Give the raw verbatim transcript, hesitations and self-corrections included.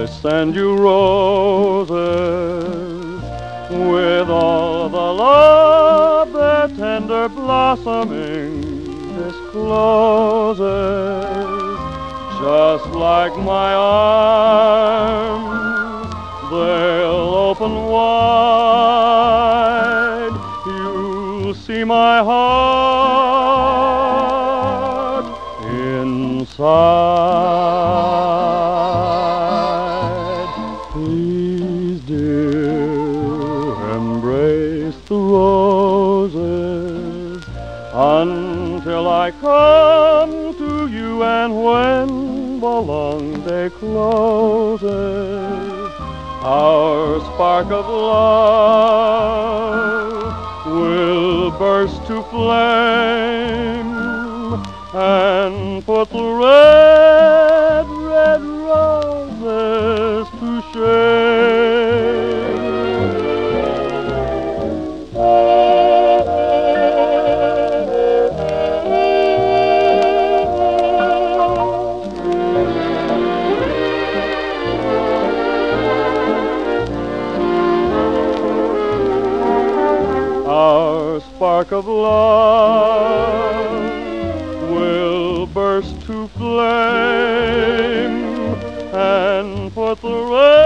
I send you roses with all the love their tender blossoming discloses. Just like my arms, they'll open wide. You'll see my heart inside. Please, dear, embrace the roses until I come to you, and when the long day closes, our spark of love will burst to flame and put the red, red roses to shame. Our spark of love will burst to flame and put the red